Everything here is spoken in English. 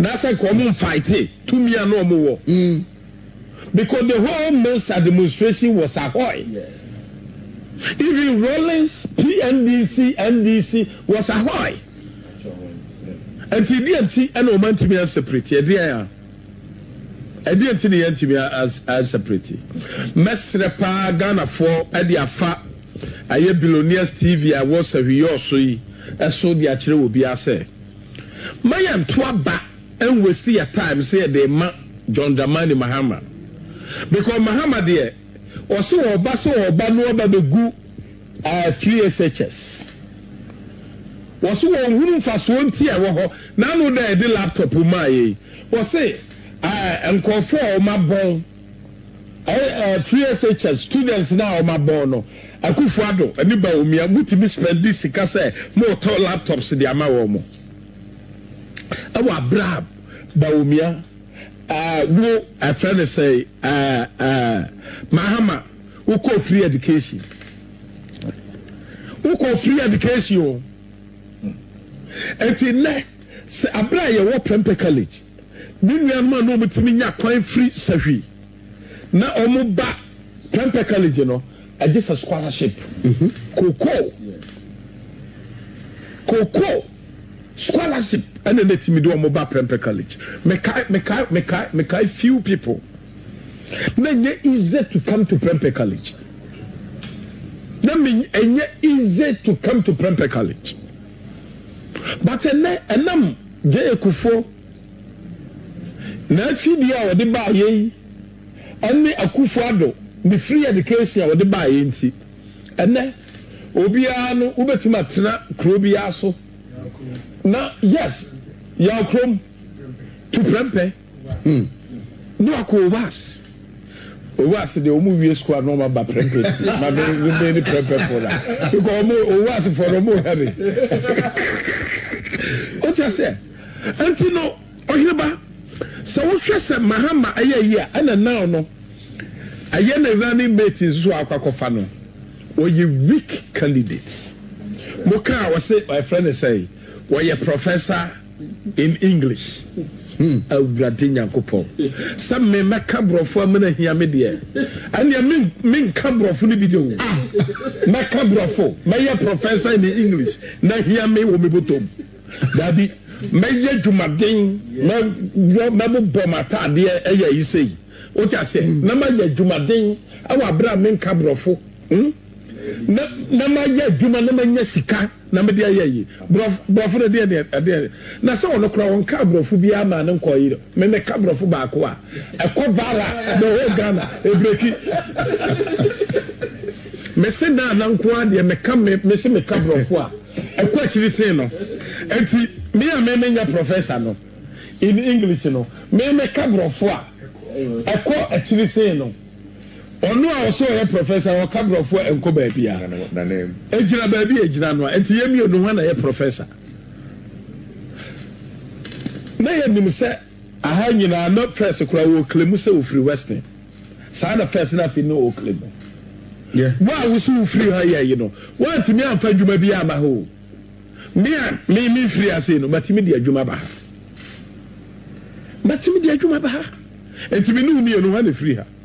That's a common fight. To me, I know more. Because the whole Mensa demonstration was ahoy. Yes. Even Rollins, PNDC, NDC was ahoy. And he didn't see any man to me as separate. I didn't see the NTV as separate. Mesrepa Ghana for Ediafa. I hear Billionaires TV. I was a Riosui. I saw the actually will be a say. My am twaba and we see a time say the man John Dramani Mahama. Because Mahama there also or Basso or Banu the Gu 3 SHS. Was one fast one tier. Now, no, the laptop, my was say, and call for my bone. 3 SHS students now, my bono. I could fado, and about me, I'm going to spend this because more tall laptops in the Amawomo. Our brab, Baumia, wo a friend say, Mahama, who call free education. Who call free education? Eti ne se abra ye wo Prempeh College nua ma no mutimi nya kwan free sahwi na omo ba Prempeh College no just a scholarship koko scholarship and then letimi do omo ba Prempeh College me kai few people na nye easy to come to Prempeh College na me enye easy to come to Prempeh College. But enam je ekufo na afibia wo de ba ye ene akufo ado the free education wo de ba ye nti ene obia no ubetima atena krobia so na yes ya krom to Prempeh no akobas was the omu wie school no ma ba Prempeh ma be ni Prempeh for that because omu was for omu heavy. What you say? Until no, Ohinaba. So what you say, Mahama, aye, and now no. Aye, na running mate is so akakofano. Or you weak candidates. Moka was say, my friend say, were you professor in English? Some may make cabro for a minute here, media. And you mean cabro for the video. My cabro for my professor in English. Now hear me will be bottom. Dabi meye jumaden na bo bomata de eye yi sei o ti ase na ma ye jumaden awa bra men kabrofo na ma ye juma na ma nya sika na me de eye yi brofo de na se wono kra won kabrofo bi ama na nko yi me kabrofo ba ko a ekovara the whole Ghana ebreki me se na nko a de me se me kabrofo a ekwa chiri say no enti me nya professor no in English no me kabrofo a ekwa chiri say no onu a also a professor o kabrofo enko ba bia na name ejira ba bia ejira no enti yemi onu ho na ye professor na ye nim se aha nyina no first kura wo claim se wo free western sa na first na fi no o claim yeah wa wo so free ha ye no wa ntimi amfa djuma bia ma ho me free ase no batimi di adwuma ba ha enti me no ni no ha na free ha